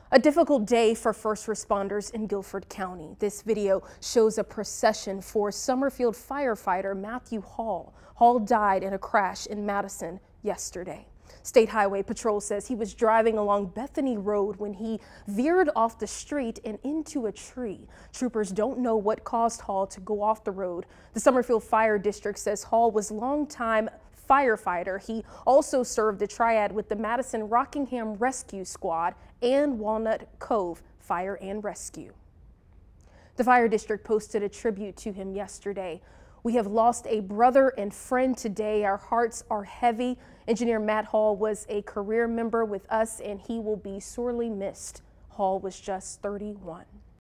A difficult day for first responders in Guilford County. This video shows a procession for Summerfield firefighter Matthew Hall. Hall died in a crash in Madison yesterday. State Highway Patrol says he was driving along Bethany Road when he veered off the street and into a tree. Troopers don't know what caused Hall to go off the road. The Summerfield Fire District says Hall was longtime firefighter. He also served a triad with the Madison Rockingham Rescue Squad and Walnut Cove Fire and Rescue. The fire district posted a tribute to him yesterday. "We have lost a brother and friend today. Our hearts are heavy. Engineer Matt Hall was a career member with us and he will be sorely missed." Hall was just 31.